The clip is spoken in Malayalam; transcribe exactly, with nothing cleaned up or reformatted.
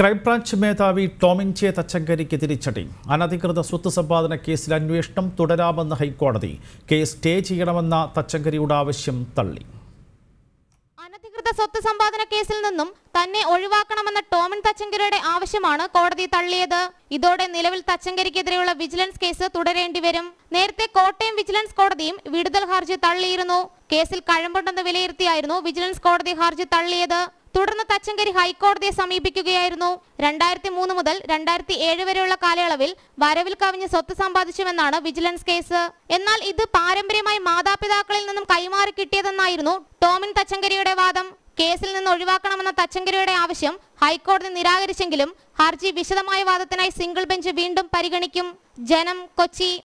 ക്രൈംബ്രാഞ്ച് മേധാവി ടോമിൻ ജെ തച്ചങ്കരിക്ക് തിരിച്ചടി. അനധികൃത സ്വത്ത് സമ്പാദന കേസിൽ അന്വേഷണം തുടരാമെന്ന ഹൈക്കോടതി. കേസ് സ്റ്റേ ചെയ്യണമെന്ന തച്ചങ്കരിയുടെ ആവശ്യം തള്ളി. അനധികൃത സ്വത്ത് സമ്പാദന കേസിൽ നിന്നും തന്നെ ഒഴിവാക്കണമെന്ന ടോമിൻ തച്ചങ്കരിയുടെ ആവശ്യമാണ് കോടതി തള്ളിയത്. ഇതോടെ നിലവിൽ തച്ചങ്കരിക്കെതിരെയുള്ള വിജിലൻസ് കേസ് തുടരേണ്ടി വരും. നേരത്തെ കോട്ടയം വിജിലൻസ് കോടതിയും വിടുതൽ ഹർജി തള്ളിയിരുന്നു. കേസിൽ കഴമ്പുണ്ടെന്ന് വിലയിരുത്തിയായിരുന്നു വിജിലൻസ് കോടതി ഹർജി തള്ളിയത്. തുടർന്ന് തച്ചങ്കരി ഹൈക്കോടതിയെ സമീപിക്കുകയായിരുന്നു. രണ്ടായിരത്തി മൂന്ന് മുതൽ രണ്ടായിരത്തി ഏഴ് വരെയുള്ള കാലയളവിൽ വരവിൽ കവിഞ്ഞ് സ്വത്ത് സമ്പാദിച്ചുവെന്നാണ് വിജിലൻസ് കേസ്. എന്നാൽ ഇത് പാരമ്പര്യമായി മാതാപിതാക്കളിൽ നിന്നും കൈമാറി കിട്ടിയതെന്നായിരുന്നു ടോമിൻ തച്ചങ്കരിയുടെ വാദം. കേസിൽ നിന്ന് ഒഴിവാക്കണമെന്ന തച്ചങ്കരിയുടെ ആവശ്യം ഹൈക്കോടതി നിരാകരിച്ചെങ്കിലും ഹർജി വിശദമായ വാദത്തിനായി സിംഗിൾ ബെഞ്ച് വീണ്ടും പരിഗണിക്കും. ജനം, കൊച്ചി.